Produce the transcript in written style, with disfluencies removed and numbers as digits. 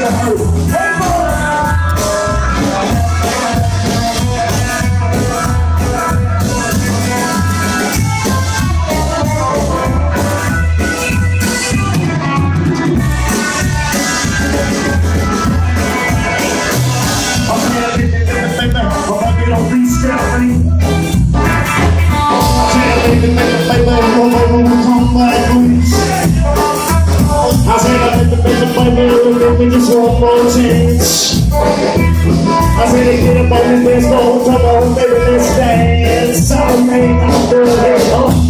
the hurt. Just one more chance. I said, get up on the dance floor, come on, baby, let's dance. Sorry, I'm doing it.